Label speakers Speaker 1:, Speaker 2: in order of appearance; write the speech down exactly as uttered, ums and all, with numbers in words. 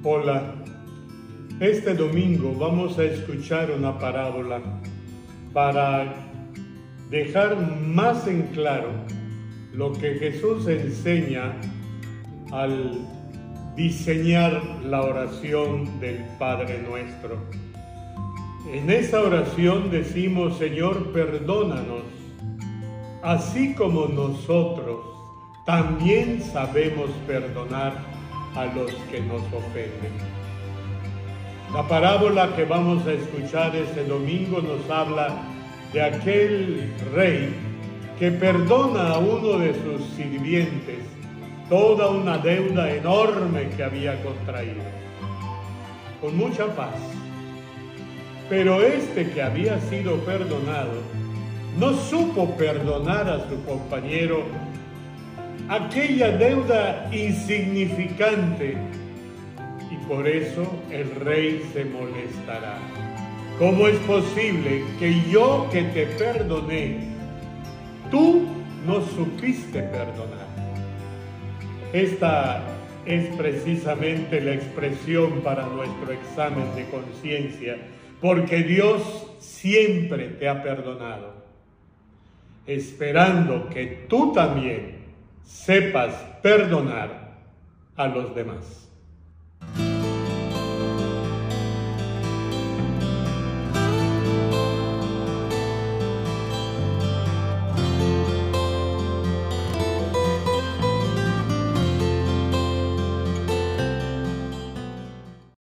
Speaker 1: Hola, este domingo vamos a escuchar una parábola para dejar más en claro lo que Jesús enseña al diseñar la oración del Padre Nuestro. En esa oración decimos: Señor, perdónanos, así como nosotros también sabemos perdonar a los que nos ofenden. La parábola que vamos a escuchar este domingo nos habla de aquel rey que perdona a uno de sus sirvientes toda una deuda enorme que había contraído, con mucha paz. Pero este que había sido perdonado no supo perdonar a su compañero aquella deuda insignificante, y por eso el rey se molestará. ¿Cómo es posible que yo que te perdoné, tú no supiste perdonar? Esta es precisamente la expresión para nuestro examen de conciencia, porque Dios siempre te ha perdonado, esperando que tú también sepas perdonar a los demás.